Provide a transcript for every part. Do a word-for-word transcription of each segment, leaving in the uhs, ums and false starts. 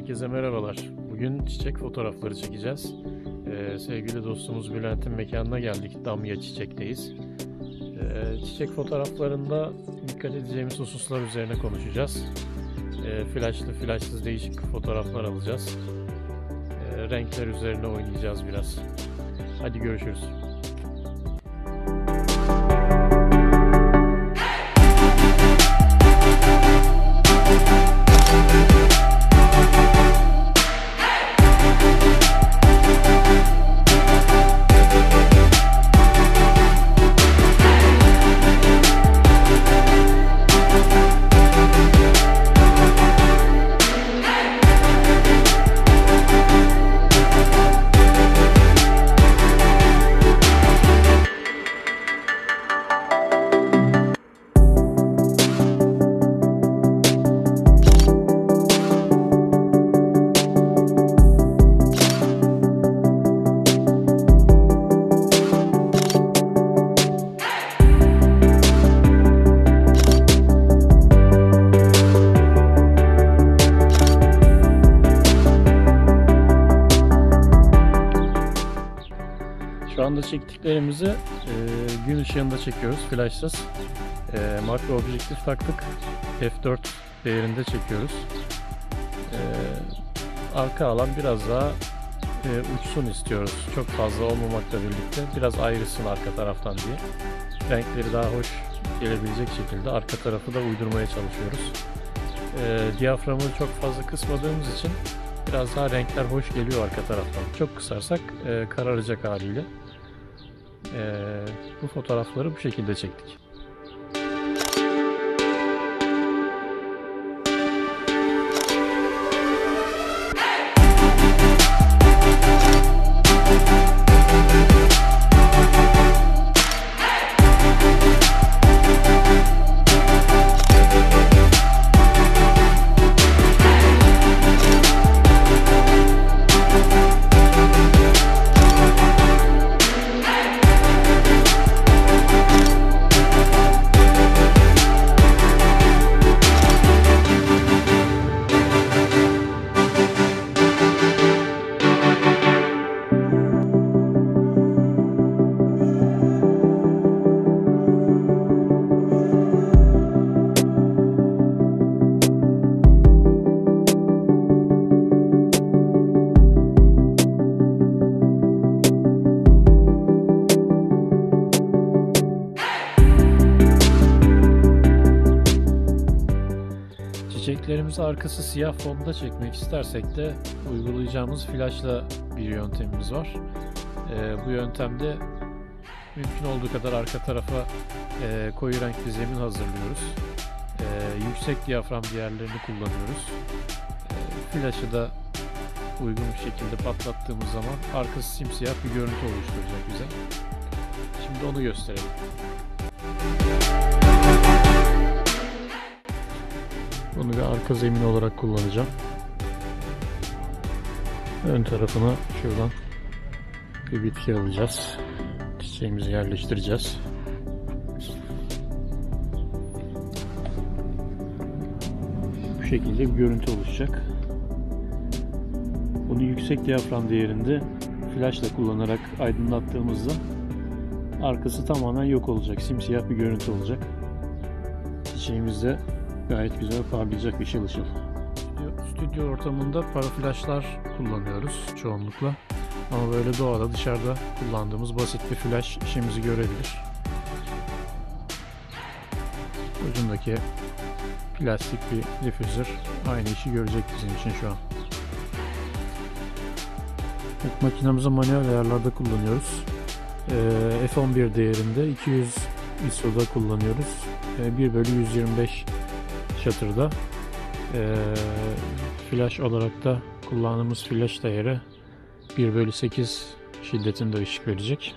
Herkese merhabalar. Bugün çiçek fotoğrafları çekeceğiz. Ee, sevgili dostumuz Bülent'in mekanına geldik. Damya Çiçek'teyiz. Ee, çiçek fotoğraflarında dikkat edeceğimiz hususlar üzerine konuşacağız. Ee, flashlı, flashsız değişik fotoğraflar alacağız. Ee, renkler üzerine oynayacağız biraz. Hadi görüşürüz. Şu anda çektiklerimizi e, gün ışığında çekiyoruz, flashsız. E, makro objektif taktık, F dört değerinde çekiyoruz. E, arka alan biraz daha e, uçsun istiyoruz, çok fazla olmamakla birlikte biraz ayrılsın arka taraftan diye. Renkleri daha hoş gelebilecek şekilde arka tarafı da uydurmaya çalışıyoruz. E, diyaframı çok fazla kısmadığımız için biraz daha renkler hoş geliyor arka taraftan. Çok kısarsak e, kararacak haliyle. Ee, bu fotoğrafları bu şekilde çektik. Çiçeklerimizi arkası siyah fonda çekmek istersek de uygulayacağımız flashla bir yöntemimiz var. Ee, bu yöntemde mümkün olduğu kadar arka tarafa e, koyu renk bir zemin hazırlıyoruz. E, yüksek diyafram değerlerini kullanıyoruz. E, flash'ı da uygun bir şekilde patlattığımız zaman arkası simsiyah bir görüntü oluşturacak bize. Şimdi onu gösterelim. Bunu bir arka zemin olarak kullanacağım. Ön tarafına şuradan bir bitki alacağız. Çiçeğimizi yerleştireceğiz. Bu şekilde bir görüntü oluşacak. Bunu yüksek diyafram değerinde flashla kullanarak aydınlattığımızda arkası tamamen yok olacak. Simsiyah bir görüntü olacak. Çiçeğimiz de gayet güzel parlayacak, ışıl ışıl. Stüdyo ortamında paraflaşlar kullanıyoruz çoğunlukla. Ama böyle doğada, dışarıda kullandığımız basit bir flash işimizi görebilir. Ucundaki plastik bir difüzör aynı işi görecek bizim için şu an. Makinamızı manuel ayarlarda kullanıyoruz. Ee, F on bir değerinde iki yüz I S O'da kullanıyoruz. Ee, bir bölü yüz yirmi beş shutter'da. Ee, flash olarak da kullandığımız flash değeri bir bölü sekiz şiddetinde ışık verecek.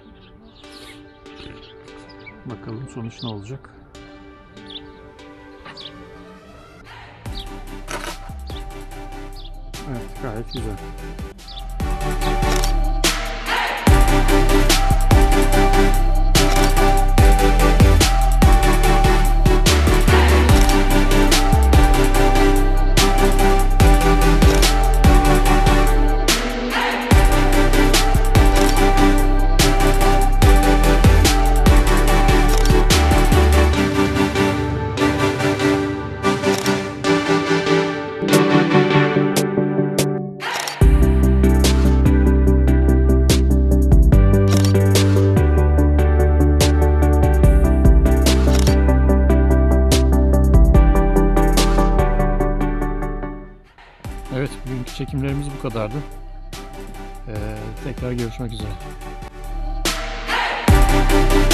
Bakalım sonuç ne olacak? Evet, gayet güzel. çekimlerimiz bu kadardı. Ee, tekrar görüşmek üzere.